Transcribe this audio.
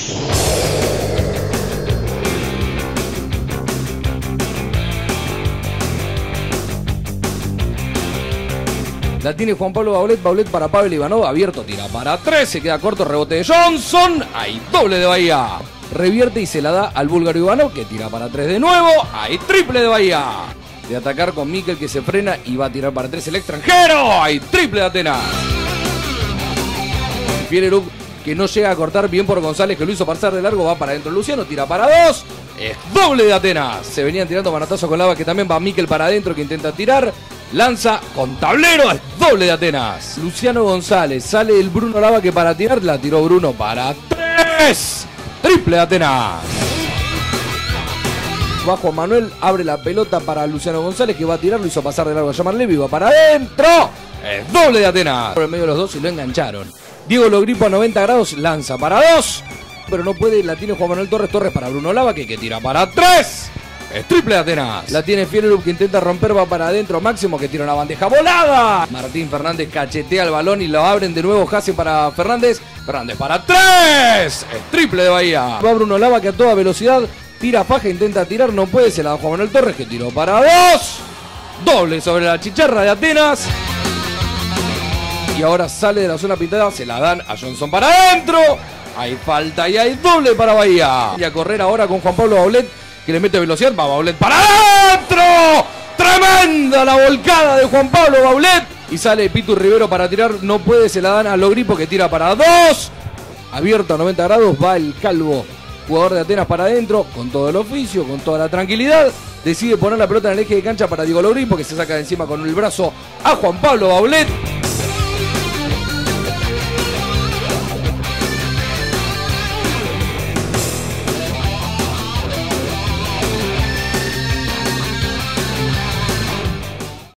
La tiene Juan Pablo Baulet, Baulet para Pavel Ivanov, abierto, tira para 3, se queda corto, rebote de Johnson, hay doble de Bahía. Revierte y se la da al búlgaro Ivanov, que tira para 3 de nuevo, hay triple de Bahía. De atacar con Mikel, que se frena y va a tirar para 3 el extranjero, hay triple de Atenas. Fieleruk, que no llega a cortar bien por González, que lo hizo pasar de largo, va para adentro Luciano, tira para 2, es doble de Atenas. Se venían tirando manotazo con Lava, que también va Mikel para adentro, que intenta tirar. Lanza con tablero, es doble de Atenas. Luciano González, sale el Bruno Lava, que para tirar la tiró Bruno para 3. Triple de Atenas. Va Juan Manuel, abre la pelota para Luciano González, que va a tirar, lo hizo pasar de largo a Yaman Levi, va para adentro. Es doble de Atenas. Por el medio de los dos y lo engancharon. Diego Logripo a 90 grados, lanza para 2. Pero no puede, la tiene Juan Manuel Torres, Torres para Bruno Lava, que tira para 3. Es triple de Atenas. La tiene Fieleruk, que intenta romper, va para adentro Máximo, que tira una bandeja volada. Martín Fernández cachetea el balón y lo abren de nuevo. Hasse para Fernández. Fernández para 3. Es triple de Bahía. Va Bruno Lava, que a toda velocidad tira faja, intenta tirar, no puede. Se la da Juan Manuel Torres, que tiró para 2. Doble sobre la chicharra de Atenas. Y ahora sale de la zona pintada, se la dan a Johnson para adentro. Hay falta y hay doble para Bahía. Y a correr ahora con Juan Pablo Baulet, que le mete velocidad, va Baulet para adentro. Tremenda la volcada de Juan Pablo Baulet. Y sale Pitu Rivero para tirar, no puede, se la dan a Logripo, que tira para 2. Abierto a 90 grados, va el calvo jugador de Atenas para adentro, con todo el oficio, con toda la tranquilidad. Decide poner la pelota en el eje de cancha para Diego Logripo, que se saca de encima con el brazo a Juan Pablo Baulet.